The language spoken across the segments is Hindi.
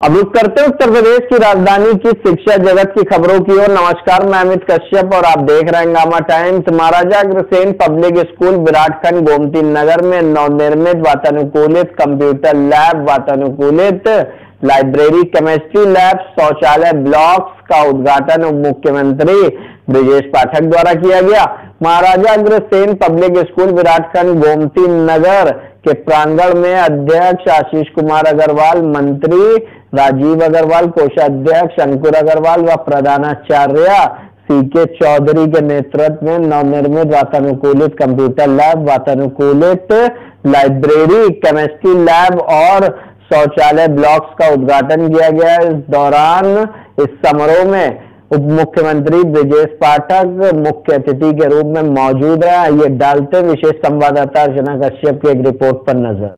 अब रुक करते हैं उत्तर प्रदेश की राजधानी की शिक्षा जगत की खबरों की ओर। नमस्कार, मैं अमित कश्यप और आप देख रहे हैं Hungama Times. Maharaja Agrasen public school Viratkhand Gomti Nagar में नवनिर्मित वातानुकूलित कंप्यूटर लैब, वातानुकूलित लाइब्रेरी, केमिस्ट्री लैब, शौचालय ब्लॉक्स का उद्घाटन उप मुख्यमंत्री ब्रजेश पाठक द्वारा किया गया। महाराजा अग्रसेन पब्लिक स्कूल विराटखंड गोमती नगर के प्रांगण में अध्यक्ष आशीष कुमार अग्रवाल, मंत्री राजीव अग्रवाल, कोषाध्यक्ष अंकुर अग्रवाल व प्रधानाचार्य सीके चौधरी के नेतृत्व में नवनिर्मित वातानुकूलित कंप्यूटर लैब, वातानुकूलित लाइब्रेरी, केमिस्ट्री लैब और शौचालय ब्लॉक्स का उद्घाटन किया गया। इस दौरान इस समारोह में उप मुख्यमंत्री ब्रजेश पाठक मुख्य अतिथि के रूप में मौजूद रहे। ये डालते विशेष संवाददाता अर्चना कश्यप की एक रिपोर्ट पर नजर।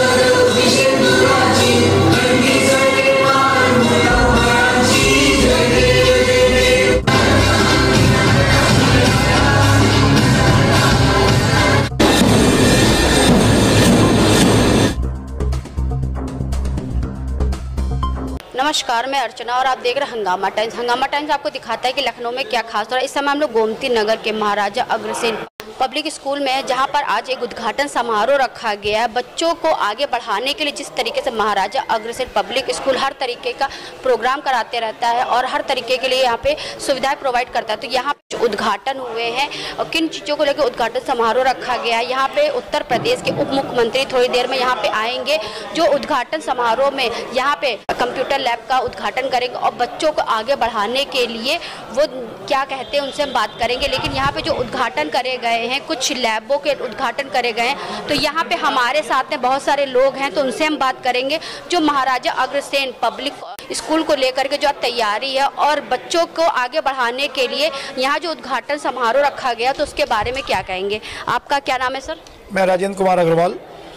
नमस्कार, मैं अर्चना और आप देख रहे हैं हंगामा टाइम्स। हंगामा टाइम्स आपको दिखाता है कि लखनऊ में क्या खास हो रहा है। इस समय हम लोग गोमती नगर के महाराजा अग्रसेन पब्लिक स्कूल में है, जहां पर आज एक उद्घाटन समारोह रखा गया है। बच्चों को आगे बढ़ाने के लिए जिस तरीके से महाराजा अग्रसेन पब्लिक स्कूल हर तरीके का प्रोग्राम कराते रहता है और हर तरीके के लिए यहाँ पे सुविधाएं प्रोवाइड करता है, तो यहाँ पे उद्घाटन हुए हैं और किन चीज़ों को लेकर उद्घाटन समारोह रखा गया है। यहाँ पे उत्तर प्रदेश के उप मुख्यमंत्री थोड़ी देर में यहाँ पे आएंगे, जो उद्घाटन समारोह में यहाँ पे कंप्यूटर लैब का उद्घाटन करेंगे और बच्चों को आगे बढ़ाने के लिए वो क्या कहते हैं उनसे हम बात करेंगे। लेकिन यहाँ पे जो उद्घाटन करे गए हैं, कुछ लैबों के उद्घाटन करे गए हैं, तो यहाँ पे हमारे साथ में बहुत सारे लोग हैं, तो उनसे हम बात करेंगे जो महाराजा अग्रसेन पब्लिक स्कूल को लेकर के जो तैयारी है और बच्चों को आगे बढ़ाने के लिए यहाँ जो उद्घाटन समारोह रखा गया, तो उसके बारे में क्या कहेंगे। आपका क्या नाम है सर? मैं राजेंद्र कुमार अग्रवाल,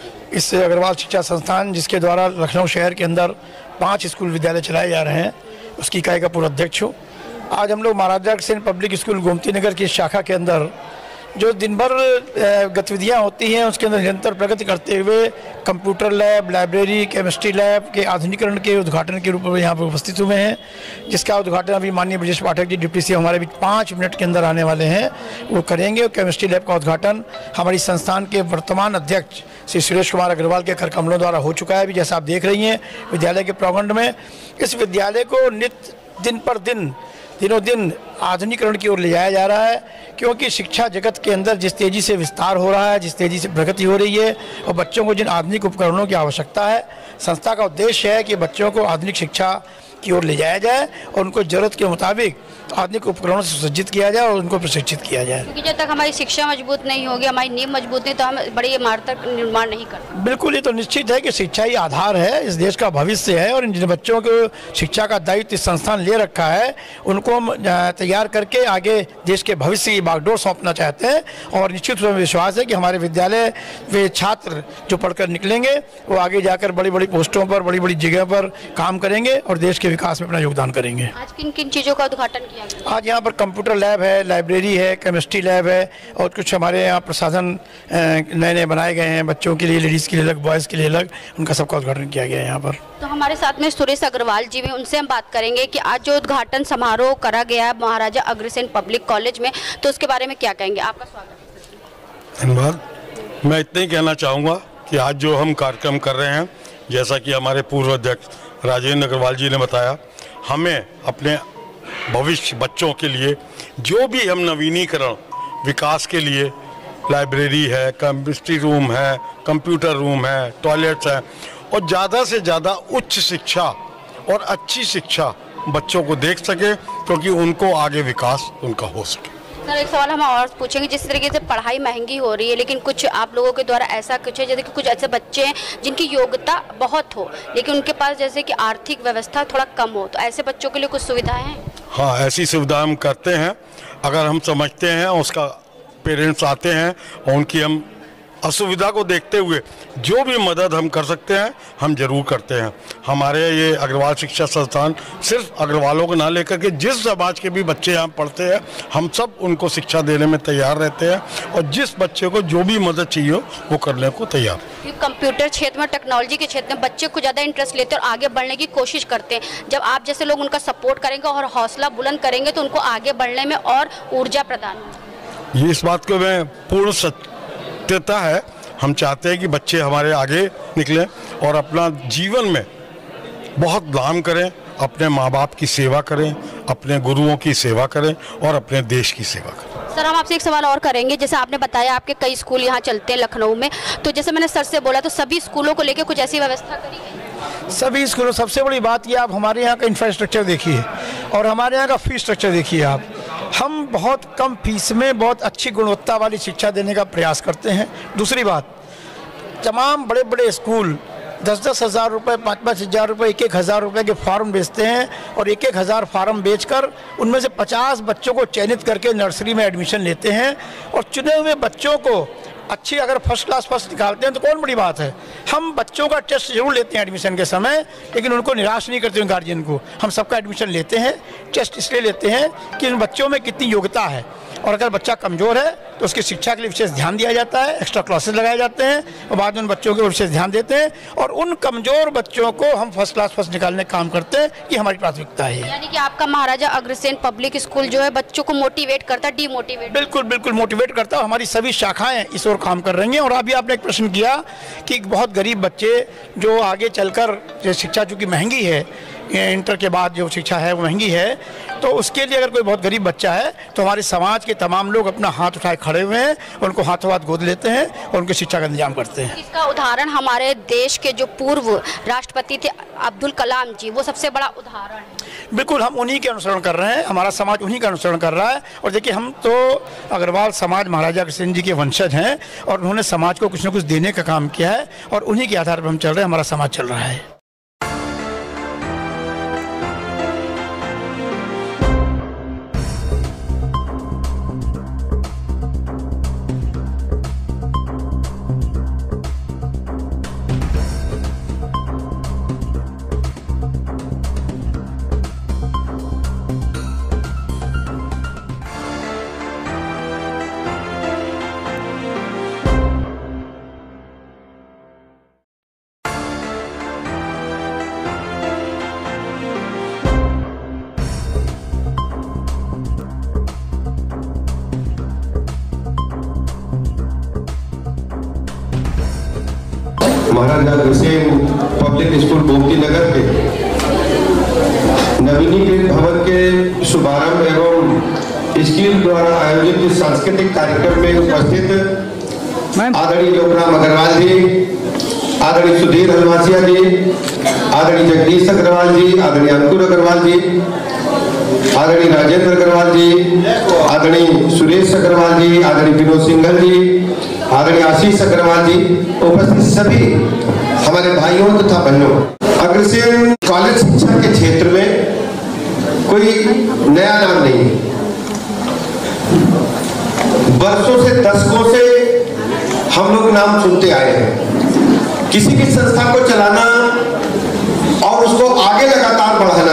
इस अग्रवाल शिक्षा संस्थान जिसके द्वारा लखनऊ शहर के अंदर 5 स्कूल विद्यालय चलाए जा रहे हैं, उसकी इकाई का पूर्व अध्यक्ष हूँ। आज हम लोग महाराजा अग्रसेन पब्लिक स्कूल गोमती नगर की शाखा के अंदर जो दिन भर गतिविधियाँ होती हैं, उसके अंदर निरंतर प्रगति करते हुए computer lab, library, chemistry lab के आधुनिकीकरण के उद्घाटन के रूप में यहाँ पर उपस्थित हुए हैं, जिसका उद्घाटन अभी माननीय ब्रजेश पाठक जी डिप्टी सीएम हमारे बीच 5 मिनट के अंदर आने वाले हैं, वो करेंगे। केमिस्ट्री लैब का उद्घाटन हमारी संस्थान के वर्तमान अध्यक्ष श्री सुरेश कुमार अग्रवाल के कर कमलों द्वारा हो चुका है। अभी जैसा आप देख रही हैं विद्यालय के प्रांगण में, इस विद्यालय को नित्य दिन पर दिन दिनों दिन आधुनिकीकरण की ओर ले जाया जा रहा है, क्योंकि शिक्षा जगत के अंदर जिस तेज़ी से विस्तार हो रहा है, जिस तेज़ी से प्रगति हो रही है और बच्चों को जिन आधुनिक उपकरणों की आवश्यकता है, संस्था का उद्देश्य है कि बच्चों को आधुनिक शिक्षा की ओर ले जाया जाए और उनको ज़रूरत के मुताबिक आधुनिक उपकरणों से सुसज्जित किया जाए और उनको प्रशिक्षित किया जाए। क्योंकि जब तक हमारी शिक्षा मजबूत नहीं होगी, हमारी नींव मजबूत नहीं, तो हम बड़ी इमारत का निर्माण नहीं कर। बिल्कुल, ये तो निश्चित है कि शिक्षा ही आधार है, इस देश का भविष्य है और जिन बच्चों को शिक्षा का दायित्व इस संस्थान ले रखा है, उनको हम तैयार करके आगे देश के भविष्य की बागडोर सौंपना चाहते हैं। और निश्चित रूप से विश्वास है कि हमारे विद्यालय वे छात्र जो पढ़कर निकलेंगे वो आगे जाकर बड़ी बड़ी पोस्टों पर, बड़ी बड़ी जगह पर काम करेंगे और देश के विकास में अपना योगदान करेंगे। आज किन किन चीज़ों का उद्घाटन किया गया? आज यहाँ पर कंप्यूटर लैब है, लाइब्रेरी है, केमिस्ट्री लैब है और कुछ हमारे यहाँ प्रसाधन नए नए बनाए गए हैं, बच्चों के लिए, लेडीज़ के लिए अलग, बॉयज़ के लिए अलग, उनका सबका उद्घाटन किया गया है यहाँ पर। तो हमारे साथ में सुरेश अग्रवाल जी भी, उनसे हम बात करेंगे कि आज जो उद्घाटन समारोह करा गया है महाराजा अग्रसेन पब्लिक कॉलेज में, तो उसके बारे में क्या कहेंगे। आपका स्वागत है। धन्यवाद। मैं इतना ही कहना चाहूँगा कि आज जो हम कार्यक्रम कर रहे हैं, जैसा कि हमारे पूर्व अध्यक्ष राजेंद्र अग्रवाल जी ने बताया, हमें अपने भविष्य बच्चों के लिए जो भी हम नवीनीकरण विकास के लिए, लाइब्रेरी है, केमिस्ट्री रूम है, कंप्यूटर रूम है, टॉयलेट्स हैं और ज़्यादा से ज़्यादा उच्च शिक्षा और अच्छी शिक्षा बच्चों को देख सके, क्योंकि उनको आगे विकास उनका हो सके। सर, एक सवाल हम और पूछेंगे, जिस तरीके से पढ़ाई महंगी हो रही है, लेकिन कुछ आप लोगों के द्वारा ऐसा कुछ है जैसे कि कुछ ऐसे बच्चे हैं जिनकी योग्यता बहुत हो लेकिन उनके पास जैसे कि आर्थिक व्यवस्था थोड़ा कम हो, तो ऐसे बच्चों के लिए कुछ सुविधाएं हैं? हाँ, ऐसी सुविधा हम करते हैं। अगर हम समझते हैं, उसका पेरेंट्स आते हैं और उनकी हम असुविधा को देखते हुए जो भी मदद हम कर सकते हैं हम जरूर करते हैं। हमारे ये अग्रवाल शिक्षा संस्थान सिर्फ अग्रवालों को ना लेकर के जिस समाज के भी बच्चे यहाँ पढ़ते हैं हम सब उनको शिक्षा देने में तैयार रहते हैं और जिस बच्चे को जो भी मदद चाहिए वो करने को तैयार। कंप्यूटर क्षेत्र में, टेक्नोलॉजी के क्षेत्र में बच्चे को ज़्यादा इंटरेस्ट लेते हैं और आगे बढ़ने की कोशिश करते हैं। जब आप जैसे लोग उनका सपोर्ट करेंगे और हौसला बुलंद करेंगे तो उनको आगे बढ़ने में और ऊर्जा प्रदान होगी। ये इस बात को मैं पूर्ण सत्यता है। हम चाहते हैं कि बच्चे हमारे आगे निकलें और अपना जीवन में बहुत नाम करें, अपने माँ बाप की सेवा करें, अपने गुरुओं की सेवा करें और अपने देश की सेवा करें। सर, हम आपसे एक सवाल और करेंगे। जैसे आपने बताया आपके कई स्कूल यहाँ चलते हैं लखनऊ में, तो जैसे मैंने सर से बोला तो सभी स्कूलों को लेकर कुछ ऐसी व्यवस्था करी है? सभी स्कूलों, सबसे बड़ी बात ये, आप हमारे यहाँ का इंफ्रास्ट्रक्चर देखिए और हमारे यहाँ का फीस स्ट्रक्चर देखिए आप। हम बहुत कम फीस में बहुत अच्छी गुणवत्ता वाली शिक्षा देने का प्रयास करते हैं। दूसरी बात, तमाम बड़े बड़े स्कूल 10-10 हज़ार रुपये, 5-5 हज़ार रुपये, 1-1 हज़ार रुपये के फॉर्म बेचते हैं और 1-1 हज़ार फॉर्म बेचकर उनमें से 50 बच्चों को चयनित करके नर्सरी में एडमिशन लेते हैं और चुने हुए बच्चों को अच्छी, अगर फर्स्ट क्लास फर्स्ट निकालते हैं तो कौन बड़ी बात है। हम बच्चों का टेस्ट जरूर लेते हैं एडमिशन के समय, लेकिन उनको निराश नहीं करते हैं गार्जियन को। हम सबका एडमिशन लेते हैं, टेस्ट इसलिए लेते हैं कि उन बच्चों में कितनी योग्यता है और अगर बच्चा कमज़ोर है तो उसकी शिक्षा के लिए विशेष ध्यान दिया जाता है, एक्स्ट्रा क्लासेस लगाए जाते हैं और बाद में उन बच्चों के विशेष ध्यान देते हैं और उन कमज़ोर बच्चों को हम फर्स्ट क्लास फर्स्ट निकालने का काम करते हैं। ये हमारी प्राथमिकता है। यानी कि आपका महाराजा अग्रसेन पब्लिक स्कूल जो है बच्चों को मोटिवेट करता है, डीमोटिवेट? बिल्कुल बिल्कुल मोटिवेट करता है। हमारी सभी शाखाएं इस ओर काम कर रही हैं। और अभी आपने एक प्रश्न किया कि बहुत गरीब बच्चे जो आगे चलकर शिक्षा चूँकि महंगी है, इंटर के बाद जो शिक्षा है वो महंगी है, तो उसके लिए अगर कोई बहुत गरीब बच्चा है तो हमारे समाज के तमाम लोग अपना हाथ उठाए खड़े हुए हैं, उनको हाथों हाथ गोद लेते हैं और उनकी शिक्षा का इंतजाम करते हैं। इसका उदाहरण हमारे देश के जो पूर्व राष्ट्रपति थे अब्दुल कलाम जी, वो सबसे बड़ा उदाहरण है। बिल्कुल, हम उन्हीं के अनुसरण कर रहे हैं, हमारा समाज उन्हीं का अनुसरण कर रहा है। और देखिए, हम तो अग्रवाल समाज महाराजा अग्रसेन जी के वंशज हैं और उन्होंने समाज को कुछ न कुछ देने का काम किया है और उन्हीं के आधार पर हम चल रहे हैं, हमारा समाज चल रहा है। महाराजा अग्रसेन पब्लिक स्कूल गोमती नगर के नवीनीकृत भवन के शुभारंभ एवं स्कूल द्वारा आयोजित सांस्कृतिक कार्यक्रम में उपस्थित आदरणीय योगराम अग्रवाल जी, आदरणीय सुधीर हलवासिया जी, आदरणीय जगदीश अग्रवाल जी, आदरणीय अंकुर अग्रवाल जी, आदरणीय राजेंद्र अग्रवाल जी, आदरणीय सुरेश अग्रवाल जी, आदरणीय विनोद सिंघल जी, आदरणीय आशीष अग्रवाल जी, उपस्थित सभी हमारे भाइयों तथा बहनों, अग्रसेन कॉलेज शिक्षा के क्षेत्र में कोई नया नाम नहीं है। वर्षों से, दशकों से हम लोग नाम सुनते आए हैं। किसी भी संस्था को चलाना और उसको आगे लगातार बढ़ाना,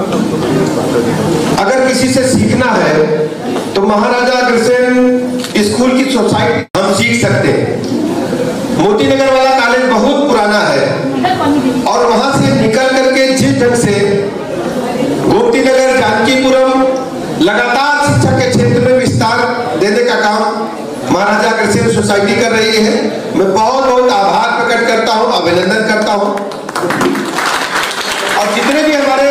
अगर किसी से सीखना है तो महाराजा अग्रसेन स्कूल की सोसाइटी हम सीख सकते हैं। मोती नगर वाला कॉलेज बहुत पुराना है और वहां से निकल करके जिस ढंग से गोमती नगर, जानकीपुरम लगातार शिक्षा के क्षेत्र में विस्तार देने का काम महाराजा अग्रसेन सोसाइटी कर रही है। मैं बहुत बहुत आभार प्रकट करता हूं, अभिनंदन करता हूं। और जितने भी हमारे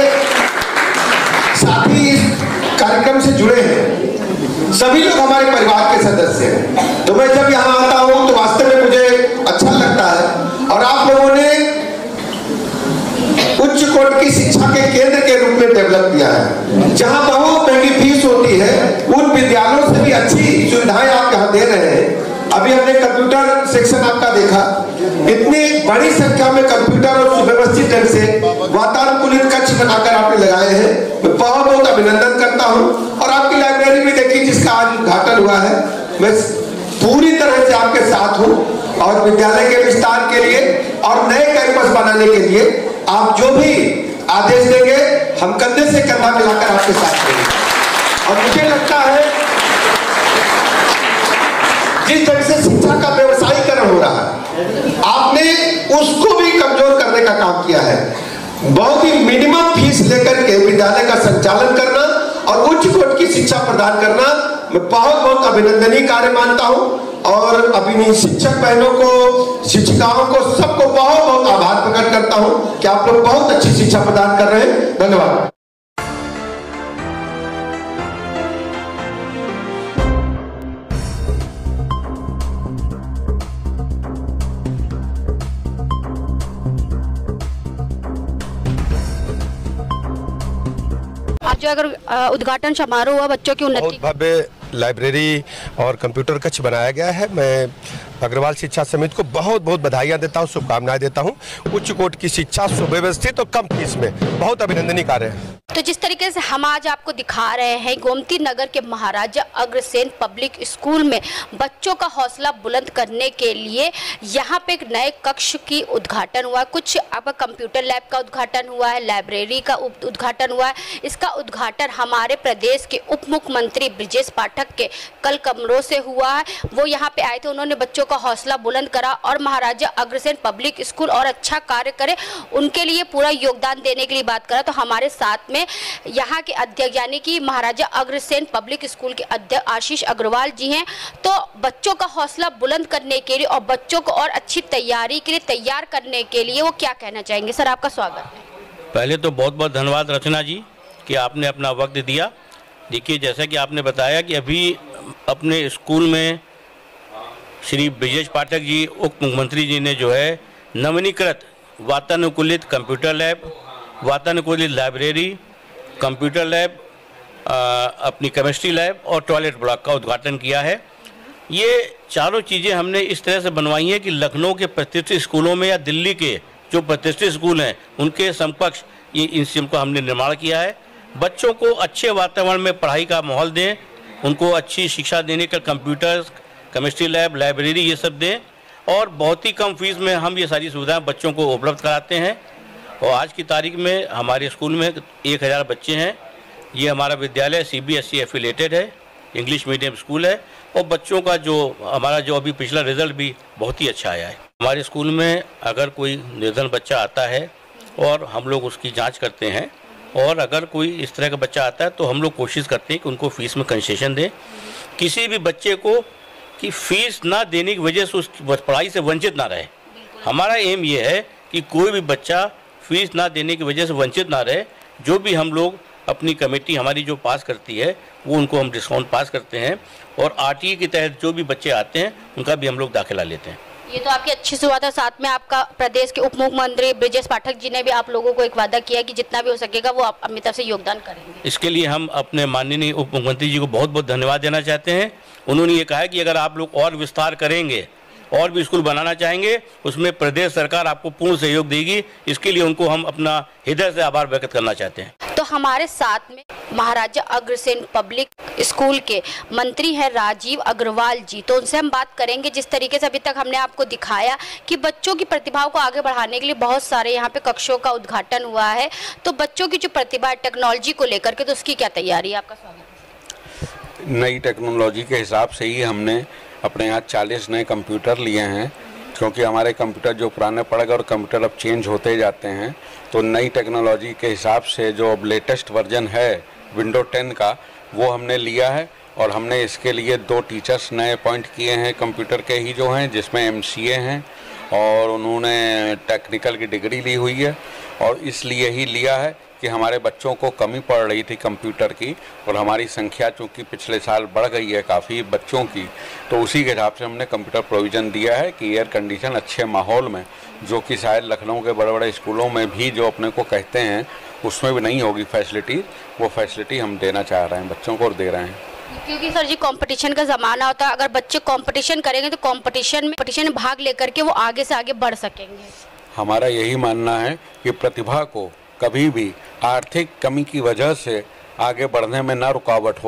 साथी इस कार्यक्रम से जुड़े हैं, सभी लोग हमारे परिवार के सदस्य हैं। तो मैं जब यहाँ आता हूँ तो वास्तव में मुझे अच्छा लगता है। और आप लोगों ने उच्च कोटि की शिक्षा के केंद्र के रूप में डेवलप किया है। जहाँ बहुत महंगी फीस होती है, उन विद्यालयों से भी अच्छी सुविधाएं आप यहाँ दे रहे हैं। अभी हमने कंप्यूटर सेक्शन आपका देखा, इतनी बड़ी संख्या में कंप्यूटर और सुव्यवस्थित ढंग से वातानुकूलित कक्ष बनाकर आपने लगाए हैं। मैं बहुत बहुत अभिनंदन करता हूं। और आपकी लाइब्रेरी भी देखिए जिसका आज उद्घाटन हुआ है, मैं पूरी तरह से आपके साथ हूं और विद्यालय के विस्तार के लिए और नए कैंपस बनाने के लिए आप जो भी आदेश देंगे हम कंधे से कंधा मिलाकर आपके साथ देंगे। और मुझे लगता है जिस ढंग से शिक्षा का व्यवसायीकरण हो रहा है, आपने उसको भी कमजोर करने का काम किया है। बहुत ही मिनिमम फीस लेकर के विद्यालय का संचालन करना और उच्च कोटि की शिक्षा प्रदान करना मैं बहुत बहुत अभिनंदनीय कार्य मानता हूं। और अपनी शिक्षक बहनों को, शिक्षिकाओं को, सबको बहुत बहुत आभार प्रकट करता हूं कि आप लोग बहुत अच्छी शिक्षा प्रदान कर रहे हैं। धन्यवाद। आज जो अगर उद्घाटन समारोह हुआ बच्चों की उन्नति, बहुत भव्य लाइब्रेरी और कंप्यूटर कक्ष बनाया गया है। मैं अग्रवाल शिक्षा समिति को बहुत बहुत बधाइयाँ देता हूँ, शुभकामनाएं देता हूँ। उच्च कोटि की शिक्षा सुव्यवस्थित और कम फीस में बहुत अभिनंदनीय कार्य है। तो जिस तरीके से हम आज आपको दिखा रहे हैं गोमती नगर के महाराजा अग्रसेन पब्लिक स्कूल में बच्चों का हौसला बुलंद करने के लिए यहाँ पे एक नए कक्ष की उद्घाटन हुआ, कुछ आपका कंप्यूटर लैब का उद्घाटन हुआ है, लाइब्रेरी का उद्घाटन हुआ है। इसका उद्घाटन हमारे प्रदेश के उप मुख्यमंत्री ब्रजेश पाठक के कल कमरों से हुआ है। वो यहाँ पे आए थे, उन्होंने बच्चों का हौसला बुलंद करा और महाराजा अग्रसेन पब्लिक स्कूल और अच्छा कार्य करे उनके लिए पूरा योगदान देने के लिए बात करा। तो हमारे साथ में यहाँ के अध्यक्ष यानी कि महाराजा अग्रसेन पब्लिक स्कूल के अध्यक्ष आशीष अग्रवाल जी हैं। तो बच्चों का हौसला बुलंद करने के लिए और बच्चों को और अच्छी तैयारी के लिए तैयार करने के लिए वो क्या कहना चाहेंगे? सर, आपका स्वागत है। पहले तो बहुत बहुत धन्यवाद रचना जी कि आपने अपना वक्त दिया। देखिए, जैसा कि आपने बताया कि अभी अपने स्कूल में श्री ब्रजेश पाठक जी उप मुख्यमंत्री जी ने जो है नवीनीकृत वातानुकूलित कंप्यूटर लैब, वातानुकूलित लाइब्रेरी, कंप्यूटर लैब, अपनी केमिस्ट्री लैब और टॉयलेट ब्लॉक का उद्घाटन किया है। ये चारों चीज़ें हमने इस तरह से बनवाई हैं कि लखनऊ के प्रतिष्ठित स्कूलों में या दिल्ली के जो प्रतिष्ठित स्कूल हैं उनके समकक्ष ये इन सब का हमने निर्माण किया है। बच्चों को अच्छे वातावरण में पढ़ाई का माहौल दें, उनको अच्छी शिक्षा देने का कंप्यूटर, केमिस्ट्री लैब, लाइब्रेरी ये सब दें और बहुत ही कम फीस में हम ये सारी सुविधाएं बच्चों को उपलब्ध कराते हैं। और आज की तारीख में हमारे स्कूल में 1000 बच्चे हैं। ये हमारा विद्यालय CBSE एफिलेटेड है, इंग्लिश मीडियम स्कूल है और बच्चों का हमारा जो अभी पिछला रिजल्ट भी बहुत ही अच्छा आया है। हमारे स्कूल में अगर कोई निर्धन बच्चा आता है और हम लोग उसकी जांच करते हैं और अगर कोई इस तरह का बच्चा आता है तो हम लोग कोशिश करते हैं कि उनको फ़ीस में कंसेशन दें। किसी भी बच्चे को कि फ़ीस ना देने की वजह से उस पढ़ाई से वंचित ना रहे। हमारा एम ये है कि कोई भी बच्चा फीस ना देने की वजह से वंचित ना रहे। जो भी हम लोग अपनी कमेटी हमारी जो पास करती है वो उनको हम डिस्काउंट पास करते हैं और RTE के तहत जो भी बच्चे आते हैं उनका भी हम लोग दाखिला लेते हैं। ये तो आपकी अच्छी शुरुआत है। साथ में आपका प्रदेश के उप मुख्यमंत्री ब्रजेश पाठक जी ने भी आप लोगों को एक वादा किया कि जितना भी हो सकेगा वो आप अपनी तरफ से योगदान करेंगे। इसके लिए हम अपने माननीय उप मुख्यमंत्री जी को बहुत बहुत धन्यवाद देना चाहते हैं। उन्होंने ये कहा कि अगर आप लोग और विस्तार करेंगे और भी स्कूल बनाना चाहेंगे उसमें प्रदेश सरकार आपको पूर्ण सहयोग देगी। इसके लिए उनको हम अपना हृदय से आभार व्यक्त करना चाहते हैं। तो हमारे साथ में महाराजा अग्रसेन पब्लिक स्कूल के मंत्री हैं राजीव अग्रवाल जी। तो उनसे हम बात करेंगे जिस तरीके से अभी तक हमने आपको दिखाया कि बच्चों की प्रतिभाओं को आगे बढ़ाने के लिए बहुत सारे यहाँ पे कक्षों का उद्घाटन हुआ है। तो बच्चों की जो प्रतिभा है टेक्नोलॉजी को लेकर के, तो उसकी क्या तैयारी है? आपका स्वागत है। नई टेक्नोलॉजी के हिसाब से ही हमने अपने यहाँ 40 नए कंप्यूटर लिए हैं, क्योंकि हमारे कंप्यूटर जो पुराने पड़ गए और कंप्यूटर अब चेंज होते जाते हैं। तो नई टेक्नोलॉजी के हिसाब से जो अब लेटेस्ट वर्जन है विंडो 10 का वो हमने लिया है और हमने इसके लिए 2 टीचर्स नए अपॉइंट किए हैं कंप्यूटर के ही जो हैं, जिसमें MCA हैं और उन्होंने टेक्निकल की डिग्री ली हुई है। और इसलिए ही लिया है कि हमारे बच्चों को कमी पड़ रही थी कंप्यूटर की और हमारी संख्या चूँकि पिछले साल बढ़ गई है काफ़ी बच्चों की, तो उसी के हिसाब से हमने कंप्यूटर प्रोविज़न दिया है कि एयर कंडीशन अच्छे माहौल में, जो कि शायद लखनऊ के बड़े बड़े स्कूलों में भी जो अपने को कहते हैं उसमें भी नहीं होगी फैसिलिटी, वो फैसिलिटी हम देना चाह रहे हैं बच्चों को और दे रहे हैं। क्योंकि सर जी कंपटीशन का ज़माना होता है, अगर बच्चे कंपटीशन करेंगे तो कंपटीशन में भाग लेकर के वो आगे से आगे बढ़ सकेंगे। हमारा यही मानना है कि प्रतिभा को कभी भी आर्थिक कमी की वजह से आगे बढ़ने में ना रुकावट हो,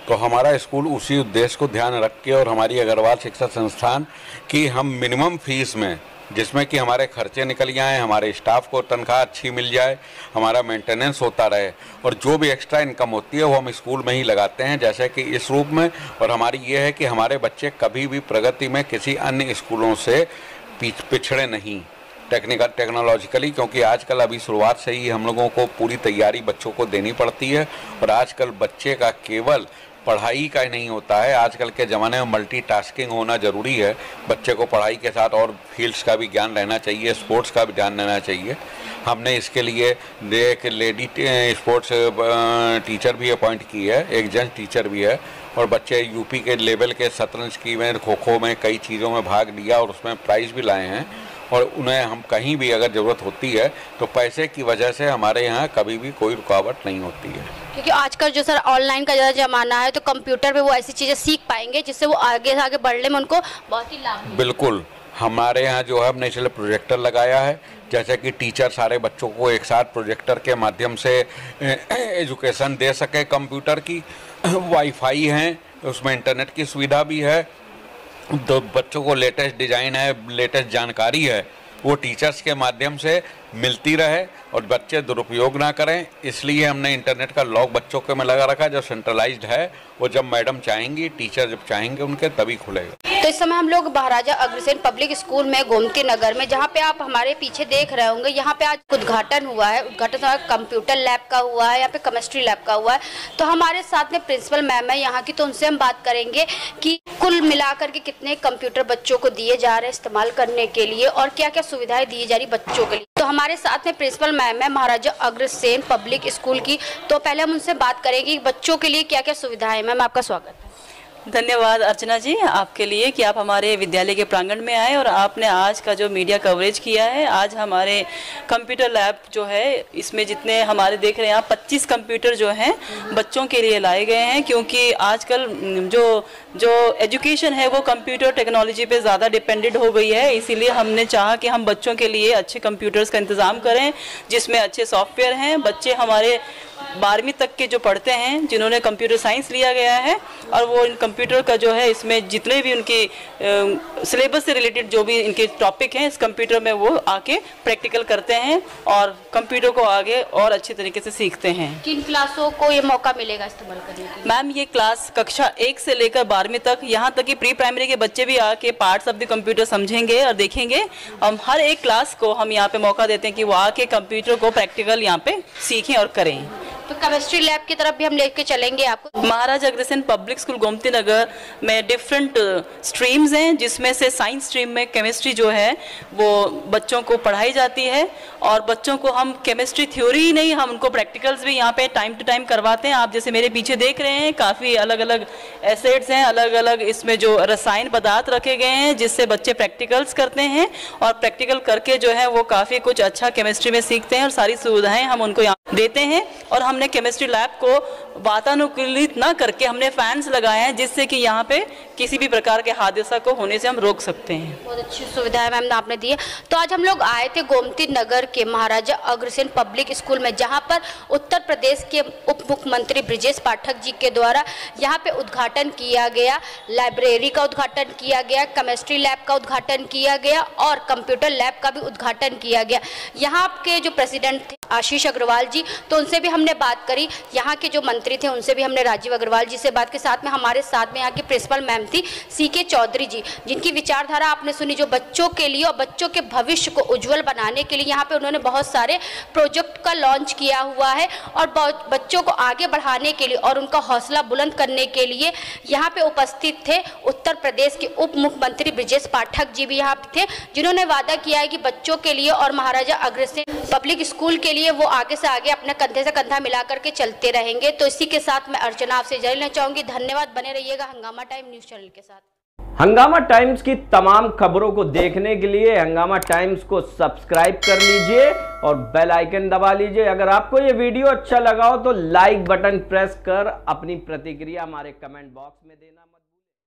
तो हमारा स्कूल उसी उद्देश्य को ध्यान रख के और हमारी अग्रवाल शिक्षा संस्थान की हम मिनिमम फीस में, जिसमें कि हमारे खर्चे निकल जाएँ, हमारे स्टाफ को तनख्वाह अच्छी मिल जाए, हमारा मेंटेनेंस होता रहे और जो भी एक्स्ट्रा इनकम होती है वो हम स्कूल में ही लगाते हैं, जैसे कि इस रूप में। और हमारी ये है कि हमारे बच्चे कभी भी प्रगति में किसी अन्य स्कूलों से पिछड़े नहीं टेक्नोलॉजिकली, क्योंकि आजकल अभी शुरुआत से ही हम लोगों को पूरी तैयारी बच्चों को देनी पड़ती है। और आजकल बच्चे का केवल पढ़ाई का ही नहीं होता है, आजकल के ज़माने में मल्टीटास्किंग होना ज़रूरी है। बच्चे को पढ़ाई के साथ और फील्ड्स का भी ज्ञान रहना चाहिए, स्पोर्ट्स का भी ध्यान रहना चाहिए। हमने इसके लिए एक लेडी स्पोर्ट्स टीचर भी अपॉइंट की है, एक जेंट्स टीचर भी है। और बच्चे यूपी के लेवल के शतरंज की में, खो खो में, कई चीज़ों में भाग लिया और उसमें प्राइज़ भी लाए हैं। और उन्हें हम कहीं भी अगर ज़रूरत होती है तो पैसे की वजह से हमारे यहाँ कभी भी कोई रुकावट नहीं होती है, क्योंकि आजकल जो सर ऑनलाइन का ज़्यादा ज़माना है, तो कंप्यूटर पे वो ऐसी चीज़ें सीख पाएंगे जिससे वो आगे से आगे बढ़ने में उनको बहुत ही लाभ। बिल्कुल, हमारे यहाँ जो है हमने इसलिए प्रोजेक्टर लगाया है, जैसे कि टीचर सारे बच्चों को एक साथ प्रोजेक्टर के माध्यम से एजुकेशन दे सके। कंप्यूटर की वाईफाई हैं, उसमें इंटरनेट की सुविधा भी है, तो बच्चों को लेटेस्ट डिज़ाइन है, लेटेस्ट जानकारी है, वो टीचर्स के माध्यम से मिलती रहे और बच्चे दुरुपयोग ना करें। इसलिए हमने इंटरनेट का लॉक बच्चों के में लगा रखा, जो सेंट्रलाइज्ड है, वो जब मैडम चाहेंगी, टीचर जब चाहेंगे उनके तभी खुलेगा। तो इस समय हम लोग महाराजा अग्रसेन पब्लिक स्कूल में गोमती नगर में, जहाँ पे आप हमारे पीछे देख रहे होंगे, यहाँ पे आज उद्घाटन हुआ है। उद्घाटन कंप्यूटर लैब का हुआ है, यहाँ पे केमिस्ट्री लैब का हुआ है। तो हमारे साथ में प्रिंसिपल मैम है यहाँ की, तो उनसे हम बात करेंगे कि कुल मिलाकर के कितने कंप्यूटर बच्चों को दिए जा रहे हैं इस्तेमाल करने के लिए और क्या क्या सुविधाएं दी जा रही बच्चों के लिए। तो हमारे साथ में प्रिंसिपल मैम है महाराजा अग्रसेन पब्लिक स्कूल की, तो पहले हम उनसे बात करेंगे कि बच्चों के लिए क्या क्या सुविधाएं। मैम आपका स्वागत है। धन्यवाद अर्चना जी आपके लिए कि आप हमारे विद्यालय के प्रांगण में आए और आपने आज का जो मीडिया कवरेज किया है। आज हमारे कंप्यूटर लैब जो है, इसमें जितने हमारे देख रहे हैं आप 25 कंप्यूटर जो हैं बच्चों के लिए लाए गए हैं, क्योंकि आजकल जो एजुकेशन है वो कंप्यूटर टेक्नोलॉजी पे ज़्यादा डिपेंडेंट हो गई है। इसीलिए हमने चाहा कि हम बच्चों के लिए अच्छे कंप्यूटर्स का इंतज़ाम करें, जिसमें अच्छे सॉफ्टवेयर हैं। बच्चे हमारे 12वीं तक के जो पढ़ते हैं, जिन्होंने कंप्यूटर साइंस लिया गया है, और वो इन कंप्यूटर का जो है, इसमें जितने भी उनके सिलेबस से रिलेटेड जो भी इनके टॉपिक हैं, इस कंप्यूटर में वो आके प्रैक्टिकल करते हैं और कंप्यूटर को आगे और अच्छे तरीके से सीखते हैं। किन क्लासों को ये मौका मिलेगा इस्तेमाल करने के लिए? मैम, ये क्लास कक्षा 1 से लेकर 12वीं तक, यहाँ तक कि प्री प्राइमरी के बच्चे भी आके पार्ट्स ऑफ द कंप्यूटर समझेंगे और देखेंगे। हम हर एक क्लास को हम यहाँ पे मौका देते हैं कि वो आके कंप्यूटर को प्रैक्टिकल यहाँ पे सीखें और करें। तो केमिस्ट्री लैब की तरफ भी हम लेके चलेंगे आपको। महाराजा अग्रसेन पब्लिक स्कूल गोमती नगर में डिफरेंट स्ट्रीम्स हैं, जिसमें से साइंस स्ट्रीम में केमिस्ट्री जो है वो बच्चों को पढ़ाई जाती है और बच्चों को हम केमिस्ट्री थ्योरी ही नहीं, हम उनको प्रैक्टिकल्स भी यहाँ पे टाइम टू टाइम करवाते हैं। आप जैसे मेरे पीछे देख रहे हैं, काफ़ी अलग अलग एसिड्स हैं, अलग अलग इसमें जो रसायन पदार्थ रखे गए हैं, जिससे बच्चे प्रैक्टिकल्स करते हैं और प्रैक्टिकल करके जो है वो काफ़ी कुछ अच्छा केमिस्ट्री में सीखते हैं और सारी सुविधाएँ हम उनको यहाँ देते हैं। और हमने केमिस्ट्री लैब को वातानुकूलित ना करके हमने फैंस लगाए हैं, जिससे कि यहाँ पे किसी भी प्रकार के हादसा को होने से हम रोक सकते हैं। बहुत अच्छी सुविधा है मैम आपने दी है। तो आज हम लोग आए थे गोमती नगर के महाराजा अग्रसेन पब्लिक स्कूल में, जहाँ पर उत्तर प्रदेश के उप मुख्यमंत्री ब्रिजेश पाठक जी के द्वारा यहाँ पे उद्घाटन किया गया, लाइब्रेरी का उद्घाटन किया गया, केमिस्ट्री लैब का उद्घाटन किया गया और कंप्यूटर लैब का भी उद्घाटन किया गया। यहाँ के जो प्रेसिडेंट थे आशीष अग्रवाल जी, तो उनसे भी हमने बात करी। यहाँ के जो मंत्री थे उनसे भी हमने राजीव अग्रवाल जी से बात के साथ में हमारे साथ में यहाँ की प्रिंसिपल मैम थी CK चौधरी जी, जिनकी विचारधारा आपने सुनी, जो बच्चों के लिए और बच्चों के भविष्य को उज्जवल बनाने के लिए यहाँ पे उन्होंने बहुत सारे प्रोजेक्ट का लॉन्च किया हुआ है और बच्चों को आगे बढ़ाने के लिए और उनका हौसला बुलंद करने के लिए यहाँ पे उपस्थित थे उत्तर प्रदेश के उप मुख्यमंत्री ब्रिजेश पाठक जी भी यहाँ पे थे, जिन्होंने वादा किया है कि बच्चों के लिए और महाराजा अग्रसेन पब्लिक स्कूल के लिए वो आगे से आगे अपने कंधे से कंधा मिला करके चलते रहेंगे। तो इसी के साथ मैं अर्चना आपसे इजाजत लेना चाहूंगी। धन्यवाद, बने रहिएगा हंगामा टाइम न्यूज चैनल के साथ। हंगामा टाइम्स की तमाम खबरों को देखने के लिए हंगामा टाइम्स को सब्सक्राइब कर लीजिए और बेल आइकन दबा लीजिए। अगर आपको ये वीडियो अच्छा लगा हो तो लाइक बटन प्रेस कर अपनी प्रतिक्रिया हमारे कमेंट बॉक्स में देना।